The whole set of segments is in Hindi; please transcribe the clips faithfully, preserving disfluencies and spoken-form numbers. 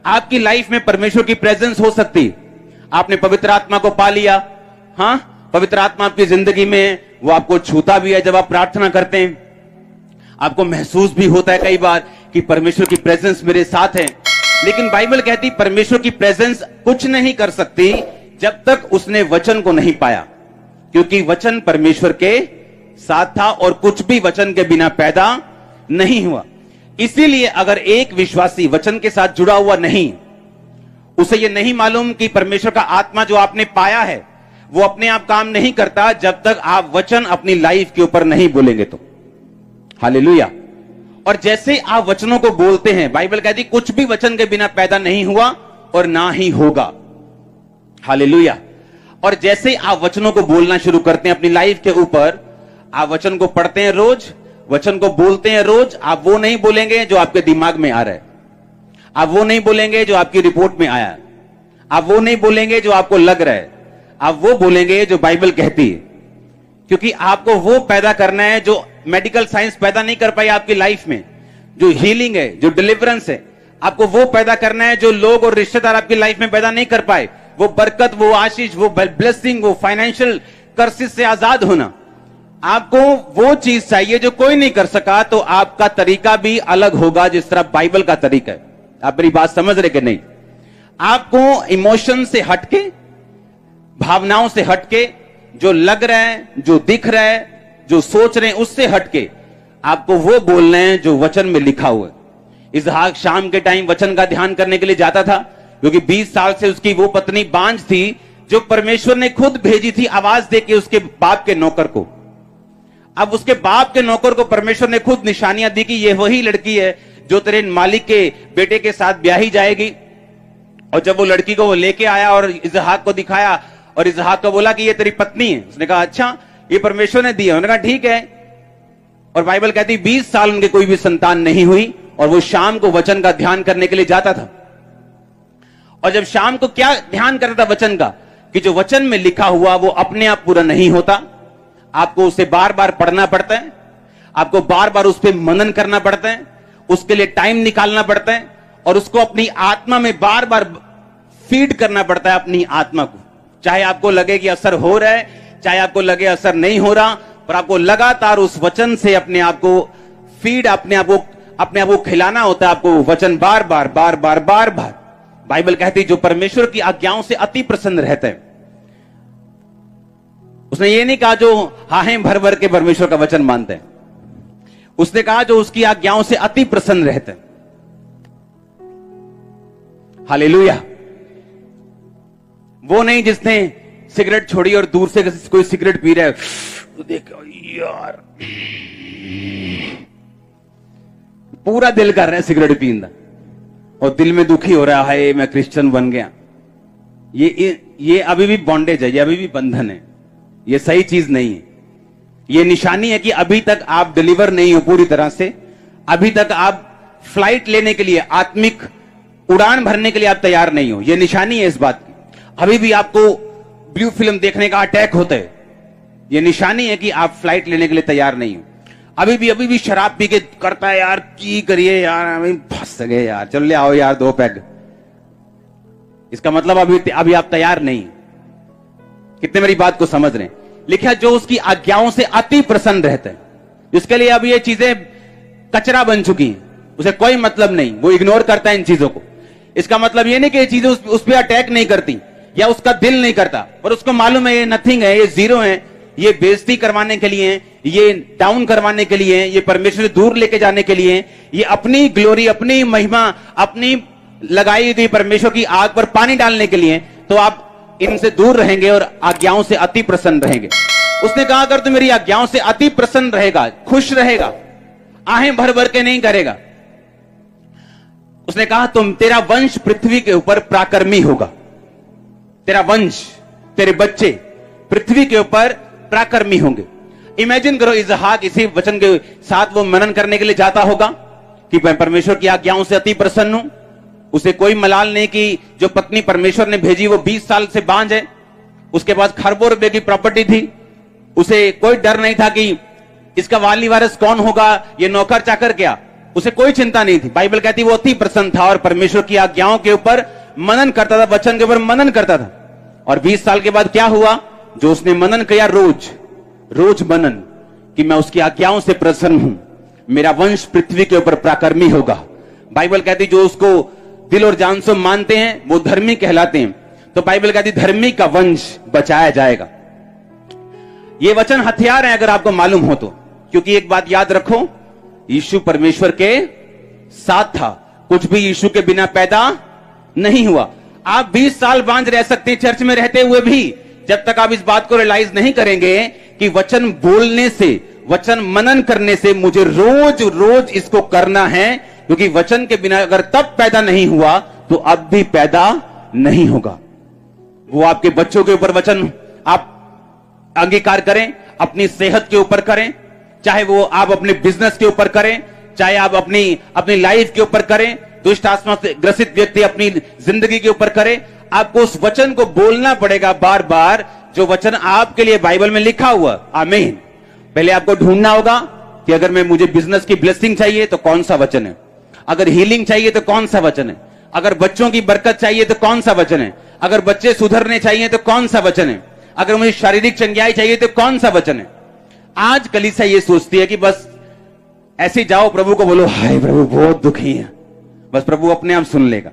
आपकी लाइफ में परमेश्वर की प्रेजेंस हो सकती है। आपने पवित्र आत्मा को पा लिया, हाँ, पवित्र आत्मा आपकी जिंदगी में, वो आपको छूता भी है जब आप प्रार्थना करते हैं। आपको महसूस भी होता है कई बार कि परमेश्वर की प्रेजेंस मेरे साथ है। लेकिन बाइबल कहती परमेश्वर की प्रेजेंस कुछ नहीं कर सकती जब तक उसने वचन को नहीं पाया, क्योंकि वचन परमेश्वर के साथ था और कुछ भी वचन के बिना पैदा नहीं हुआ। इसीलिए अगर एक विश्वासी वचन के साथ जुड़ा हुआ नहीं, उसे यह नहीं मालूम कि परमेश्वर का आत्मा जो आपने पाया है वो अपने आप काम नहीं करता जब तक आप वचन अपनी लाइफ के ऊपर नहीं बोलेंगे तो। हालेलुया। और जैसे आप वचनों को बोलते हैं, बाइबल कहती कुछ भी वचन के बिना पैदा नहीं हुआ और ना ही होगा। हालेलुया। और जैसे आप वचनों को बोलना शुरू करते हैं अपनी लाइफ के ऊपर, आप वचन को पढ़ते हैं रोज, वचन को बोलते हैं रोज, आप वो नहीं बोलेंगे जो आपके दिमाग में आ रहा है, आप वो नहीं बोलेंगे जो आपकी रिपोर्ट में आया है, आप वो नहीं बोलेंगे जो आपको लग रहा है, आप वो बोलेंगे जो बाइबल कहती है। क्योंकि आपको वो पैदा करना है जो मेडिकल साइंस पैदा नहीं कर पाई आपकी लाइफ में, जो हीलिंग है, जो डिलीवरेंस है, आपको वो पैदा करना है जो लोग और रिश्तेदार आपकी लाइफ में पैदा नहीं कर पाए। वो बरकत, वो आशीष, वो ब्लेसिंग, वो फाइनेंशियल कर्सेस से आजाद होना, आपको वो चीज चाहिए जो कोई नहीं कर सका। तो आपका तरीका भी अलग होगा जिस तरह बाइबल का तरीका है। आप मेरी बात समझ रहे कि नहीं? आपको इमोशन से हटके, भावनाओं से हटके, जो लग रहा है, जो दिख रहा है, जो सोच रहे हैं, उससे हटके आपको वो बोलना है जो वचन में लिखा हुआ है। इसहाक शाम के टाइम वचन का ध्यान करने के लिए जाता था, क्योंकि बीस साल से उसकी वो पत्नी बांझ थी जो परमेश्वर ने खुद भेजी थी आवाज देके उसके बाप के नौकर को। अब उसके बाप के नौकर को परमेश्वर ने खुद निशानियां दी कि ये वही लड़की है जो तेरे मालिक के बेटे के साथ ब्याही जाएगी। और जब वो लड़की को वो लेके आया और इसहाक को दिखाया और इसहाक को बोला कि ये तेरी पत्नी है, उसने कहा अच्छा, ये परमेश्वर ने दिया। उन्होंने कहा ठीक है। और बाइबल कहती बीस साल उनके कोई भी संतान नहीं हुई और वो शाम को वचन का ध्यान करने के लिए जाता था। और जब शाम को क्या ध्यान करता था वचन का, कि जो वचन में लिखा हुआ वो अपने आप पूरा नहीं होता, आपको उसे बार बार पढ़ना पड़ता है, आपको बार बार उस पर मनन करना पड़ता है, उसके लिए टाइम निकालना पड़ता है और उसको अपनी आत्मा में बार बार फीड करना पड़ता है अपनी आत्मा को। चाहे आपको लगे कि असर हो रहा है, चाहे आपको लगे असर नहीं हो रहा, पर आपको लगातार उस वचन से अपने आप को फीड, अपने आप को अपने आप को खिलाना होता है। आपको वचन बार बार बार बार बार बार। बाइबल कहती है जो परमेश्वर की आज्ञाओं से अति प्रसन्न रहता है। उसने ये नहीं कहा जो हाहें भर भर के परमेश्वर का वचन मानते हैं, उसने कहा जो उसकी आज्ञाओं से अति प्रसन्न रहते हैं। हालेलुया। वो नहीं जिसने सिगरेट छोड़ी और दूर से कोई सिगरेट पी रहा है तो देखो यार पूरा दिल कर रहा है सिगरेट पीना और दिल में दुखी हो रहा है, मैं क्रिश्चियन बन गया। ये ये अभी भी बॉन्डेज है, ये अभी भी बंधन है, ये सही चीज नहीं है। ये निशानी है कि अभी तक आप डिलीवर नहीं हो पूरी तरह से, अभी तक आप फ्लाइट लेने के लिए, आत्मिक उड़ान भरने के लिए आप तैयार नहीं हो। ये निशानी है इस बात की। अभी भी आपको ब्लू फिल्म देखने का अटैक होता है, ये निशानी है कि आप फ्लाइट लेने के लिए तैयार नहीं हो। अभी भी अभी भी शराब पी के करता है यार, की करिए यार, हमें फंस गए यार, चल ले आओ यार दो पैग, इसका मतलब अभी अभी आप तैयार नहीं। कितने मेरी बात को समझ रहे हैं? लिखा जो उसकी आज्ञाओं से अति प्रसन्न रहता है, जिसके लिए अब ये चीजें कचरा बन चुकी हैं, उसे कोई मतलब नहीं, वो इग्नोर करता है इन चीजों को। इसका मतलब ये नहीं कि ये चीजें उस, उस पर अटैक नहीं करती या उसका दिल नहीं करता, पर उसको मालूम है ये नथिंग है, ये जीरो है, ये बेइज्जती करवाने के लिए, ये डाउन करवाने के लिए, ये परमेश्वर से दूर लेके जाने के लिए, ये अपनी ग्लोरी, अपनी महिमा, अपनी लगाई गई परमेश्वर की आग पर पानी डालने के लिए। तो आप इनसे दूर रहेंगे और आज्ञाओं से अति प्रसन्न रहेंगे। उसने कहा अगर तू मेरी आज्ञाओं से अति प्रसन्न रहेगा, खुश रहेगा, आहें भर भर के नहीं करेगा, उसने कहा तुम तेरा वंश पृथ्वी के ऊपर प्राकर्मी होगा। तेरा वंश, तेरे बच्चे पृथ्वी के ऊपर प्राकर्मी होंगे। इमेजिन करो इसहाक इसी वचन के साथ वो मनन करने के लिए जाता होगा कि मैं परमेश्वर की आज्ञाओं से अति प्रसन्न हूं। उसे कोई मलाल नहीं कि जो पत्नी परमेश्वर ने भेजी वो बीस साल से बांझ है, उसके पास खरबों रुपए की प्रॉपर्टी थी, उसे कोई डर नहीं था कि इसका वाली वारिस कौन होगा, ये नौकर चाकर क्या, उसे कोई चिंता नहीं थी। बाइबल कहती वो अति प्रसन्न था और परमेश्वर की आज्ञाओं के ऊपर मनन करता था, वचन के ऊपर मनन करता था। और बीस साल के बाद क्या हुआ? जो उसने मनन किया, रोज रोज मनन कि मैं उसकी आज्ञाओं से प्रसन्न हूं, मेरा वंश पृथ्वी के ऊपर प्राकर्मी होगा। बाइबल कहती जो उसको दिल और जान से मानते हैं वो धर्मी कहलाते हैं। तो बाइबल कहती धर्मी का वंश बचाया जाएगा। ये वचन हथियार है अगर आपको मालूम हो तो, क्योंकि एक बात याद रखो, यीशु परमेश्वर के साथ था, कुछ भी यीशु के बिना पैदा नहीं हुआ। आप बीस साल बांझ रह सकते हैं चर्च में रहते हुए भी, जब तक आप इस बात को रियलाइज नहीं करेंगे कि वचन बोलने से, वचन मनन करने से मुझे रोज रोज इसको करना है, क्योंकि वचन के बिना अगर तब पैदा नहीं हुआ तो अब भी पैदा नहीं होगा। वो आपके बच्चों के ऊपर वचन आप अंगीकार करें, अपनी सेहत के ऊपर करें, चाहे वो आप अपने बिजनेस के ऊपर करें, चाहे आप अपनी अपनी लाइफ के ऊपर करें, दुष्ट आत्मा से ग्रसित व्यक्ति अपनी जिंदगी के ऊपर करे, आपको उस वचन को बोलना पड़ेगा बार बार, जो वचन आपके लिए बाइबल में लिखा हुआ। आमीन। पहले आपको ढूंढना होगा कि अगर मैं मुझे बिजनेस की ब्लेसिंग चाहिए तो कौन सा वचन है, अगर हीलिंग चाहिए तो कौन सा वचन है, अगर बच्चों की बरकत चाहिए तो कौन सा वचन है, अगर बच्चे सुधरने चाहिए तो कौन सा वचन है, अगर मुझे शारीरिक चंगाई चाहिए तो कौन सा वचन है। आज कलीसिया ये सोचती है कि बस ऐसे जाओ, प्रभु को बोलो हाय प्रभु बहुत दुखी है, बस प्रभु अपने आप सुन लेगा।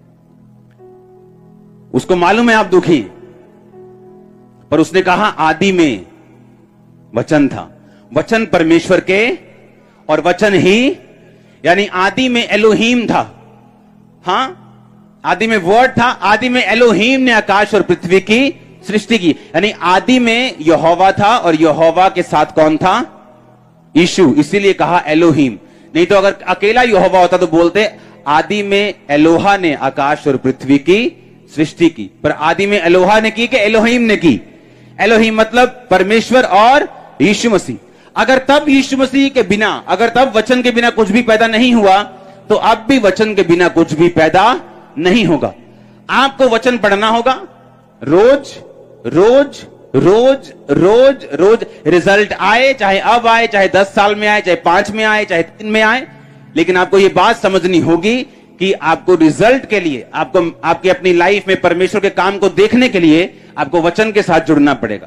उसको मालूम है आप दुखी, पर उसने कहा आदि में वचन था, वचन परमेश्वर के, और वचन ही यानी आदि में एलोहीम था। हां, आदि में वर्ड था, आदि में एलोहीम ने आकाश और पृथ्वी की सृष्टि की। यानी आदि में यहोवा था और यहोवा के साथ कौन था? यीशु। इसीलिए कहा एलोहीम। नहीं तो अगर अकेला यहोवा होता तो बोलते आदि में एलोहा ने आकाश और पृथ्वी की सृष्टि की। पर आदि में एलोहा ने की कि एलोहीम ने की? एलोहीम मतलब परमेश्वर और यीशु मसीह। अगर तब यीशु मसीह के बिना, अगर तब वचन के बिना कुछ भी पैदा नहीं हुआ, तो अब भी वचन के बिना कुछ भी पैदा नहीं होगा। आपको वचन पढ़ना होगा रोज रोज रोज रोज रोज। रिजल्ट आए, चाहे अब आए, चाहे दस साल में आए, चाहे पांच में आए, चाहे तीन में आए, लेकिन आपको यह बात समझनी होगी कि आपको रिजल्ट के लिए, आपको आपकी अपनी लाइफ में परमेश्वर के काम को देखने के लिए आपको वचन के साथ जुड़ना पड़ेगा।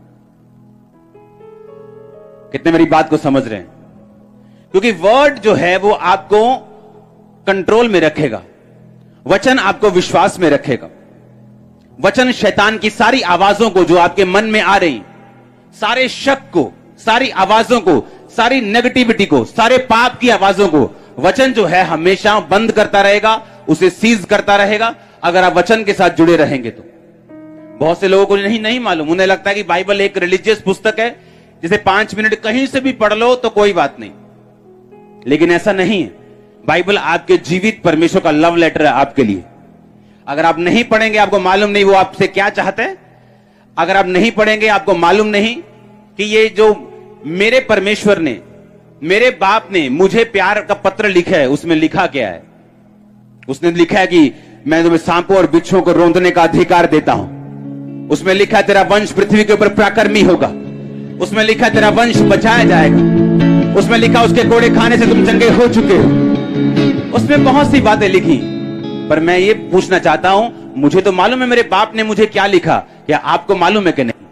कितने मेरी बात को समझ रहे हैं? क्योंकि वर्ड जो है वो आपको कंट्रोल में रखेगा, वचन आपको विश्वास में रखेगा। वचन शैतान की सारी आवाजों को जो आपके मन में आ रही, सारे शक को, सारी आवाजों को, सारी नेगेटिविटी को, सारे पाप की आवाजों को वचन जो है हमेशा बंद करता रहेगा, उसे सीज करता रहेगा, अगर आप वचन के साथ जुड़े रहेंगे तो। बहुत से लोगों को नहीं नहीं मालूम, उन्हें लगता है कि बाइबल एक रिलीजियस पुस्तक है, जिसे पांच मिनट कहीं से भी पढ़ लो तो कोई बात नहीं, लेकिन ऐसा नहीं है। बाइबल आपके जीवित परमेश्वर का लव लेटर है आपके लिए। अगर आप नहीं पढ़ेंगे, आपको मालूम नहीं वो आपसे क्या चाहते हैं। अगर आप नहीं पढ़ेंगे, आपको मालूम नहीं कि ये जो मेरे परमेश्वर ने, मेरे बाप ने मुझे प्यार का पत्र लिखा है, उसमें लिखा क्या है? उसने लिखा है कि मैं तुम्हें सांपों और बिच्छुओं को रौंदने का अधिकार देता हूं। उसमें लिखा है तेरा वंश पृथ्वी के ऊपर प्राकर्मी होगा। उसमें लिखा है तेरा वंश बचाया जाएगा। उसमें लिखा उसके कोड़े खाने से तुम चंगे हो चुके हो। उसमें बहुत सी बातें लिखी, पर मैं ये पूछना चाहता हूं, मुझे तो मालूम है मेरे बाप ने मुझे क्या लिखा, क्या आपको मालूम है कि नहीं?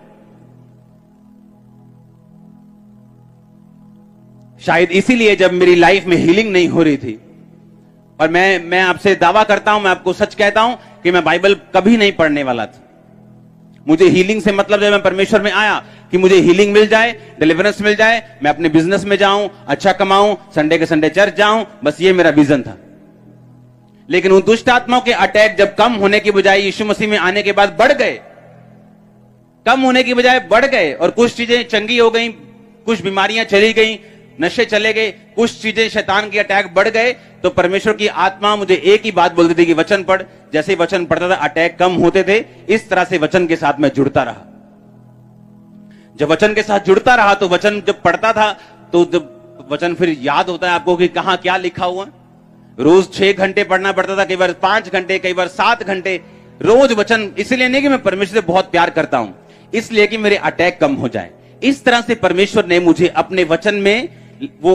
शायद इसीलिए जब मेरी लाइफ में हीलिंग नहीं हो रही थी, और मैं मैं आपसे दावा करता हूं, मैं आपको सच कहता हूं कि मैं बाइबल कभी नहीं पढ़ने वाला था। मुझे हीलिंग से मतलब जब मैं परमेश्वर में आया कि मुझे हीलिंग मिल जाए, डिलीवरेंस मिल जाए, मैं अपने बिजनेस में जाऊं, अच्छा कमाऊं, संडे के संडे चर्च जाऊं, बस ये मेरा विजन था। लेकिन उन दुष्ट आत्माओं के अटैक जब कम होने की बजाय यीशु मसीह में आने के बाद बढ़ गए, कम होने की बजाय बढ़ गए, और कुछ चीजें चंगी हो गई, कुछ बीमारियां चली गई, नशे चले गए, कुछ चीजें शैतान के अटैक बढ़ गए, तो परमेश्वर की आत्मा मुझे एक ही बात बोलती थी कि वचन पढ़। जैसे ही वचन पढ़ता था अटैक कम होते थे। इस तरह से वचन के साथ मैं जुड़ता रहा। जब वचन के साथ जुड़ता रहा तो वचन जब पढ़ता था तो जब वचन फिर याद होता है आपको कि कहां क्या लिखा हुआ। रोज छह घंटे पढ़ना पड़ता था, कई बार पांच घंटे, कई बार सात घंटे रोज वचन। इसलिए नहीं कि मैं परमेश्वर से बहुत प्यार करता हूं, इसलिए कि मेरे अटैक कम हो जाए। इस तरह से परमेश्वर ने मुझे अपने वचन में वो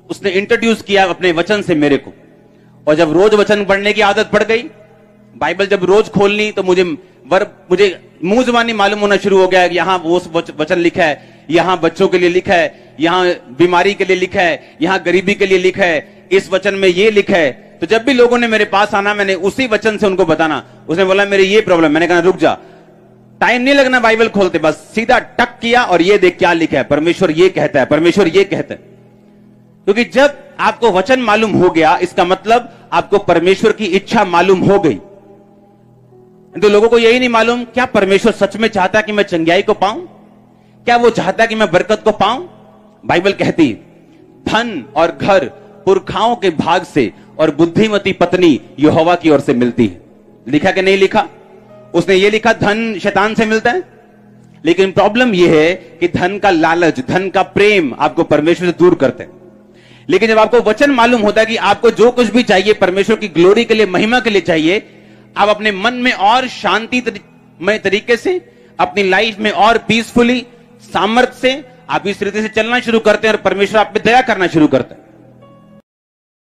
उसने इंट्रोड्यूस किया अपने वचन से मेरे को। और जब रोज वचन पढ़ने की आदत पड़ गई, बाइबल जब रोज खोलनी, तो मुझे वर्ब मुझे मुंह जुबानी मालूम होना शुरू हो गया। यहाँ वो वचन लिखा है, यहाँ बच्चों के लिए लिखा है, यहाँ बीमारी के लिए लिखा है, यहाँ गरीबी के लिए लिखा है, इस वचन में ये लिखा है। तो जब भी लोगों ने मेरे पास आना, मैंने उसी वचन से उनको बताना। उसने बोला मेरे ये प्रॉब्लम, मैंने कहा रुक जा, टाइम नहीं लगना बाइबल खोलते, बस सीधा टक किया और ये देख क्या लिखा है, परमेश्वर ये कहता है, परमेश्वर ये कहता है। क्योंकि जब आपको वचन मालूम हो गया, इसका मतलब आपको परमेश्वर की इच्छा मालूम हो गई। तो लोगों को यही नहीं मालूम, क्या परमेश्वर सच में चाहता कि मैं चंगाई को पाऊं? क्या वो चाहता कि मैं बरकत को पाऊं? बाइबल कहती धन और घर पुरखाओं के भाग से और बुद्धिमती पत्नी यहोवा की ओर से मिलती है। लिखा कि नहीं लिखा? उसने ये लिखा धन शैतान से मिलता है। लेकिन प्रॉब्लम यह है कि धन का लालच, धन का प्रेम आपको परमेश्वर से दूर करते हैं। लेकिन जब आपको वचन मालूम होता है कि आपको जो कुछ भी चाहिए परमेश्वर की ग्लोरी के लिए, महिमा के लिए चाहिए, आप अपने मन में और शांतिमय तरीके से, अपनी लाइफ में और पीसफुली, सामर्थ्य से आप इस तरीके से चलना शुरू करते हैं और परमेश्वर आप पे दया करना शुरू करता है।